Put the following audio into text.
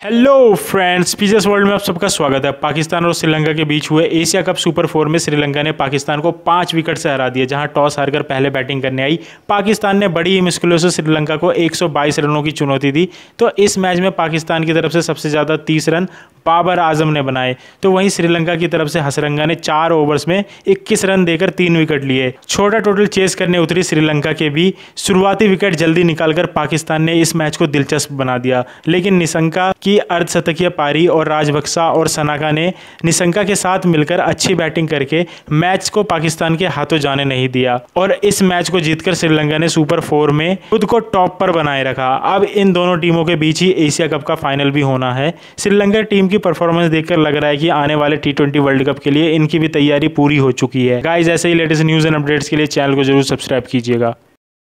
Hello friends, PJs world में आप सबका स्वागत है। पाकिस्तान और श्रीलंका के बीच हुए एशिया कप सुपर 4 में श्रीलंका ने पाकिस्तान को 5 विकेट से हरा दिया। जहां टॉस हारकर पहले बैटिंग करने आई पाकिस्तान ने बड़ी ही मुश्किलों से श्रीलंका को 122 रनों की चुनौती दी। तो इस मैच में पाकिस्तान की तरफ से सबसे ज़्यादा 30 रन बाबर आजम ने बनाए, तो वहीं श्रीलंका की तरफ से हसरंगा ने 4 ओवर्स में 21 रन देकर 3 विकेट लिए। छोटा टोटल चेस करने उतरी श्रीलंका के भी शुरुआती विकेट जल्दी निकालकर पाकिस्तान ने इस मैच को दिलचस्प बना दिया, लेकिन निशंका की अर्धशतकीय पारी और राजबक्सा और सनाका ने निशंका के साथ मिलकर अच्छी बैटिंग करके मैच को पाकिस्तान के हाथों जाने नहीं दिया और इस मैच को जीतकर श्रीलंका ने सुपर 4 में खुद को टॉप पर बनाए रखा। अब इन दोनों टीमों के बीच ही एशिया कप का फाइनल भी होना है। श्रीलंका टीम की परफॉर्मेंस देखकर लग रहा है कि आने वाले T20 वर्ल्ड कप के लिए इनकी भी तैयारी पूरी हो चुकी है। गाइस, ऐसे ही लेटेस्ट न्यूज़ एंड अपडेट्स के लिए चैनल को जरूर सब्सक्राइब कीजिएगा।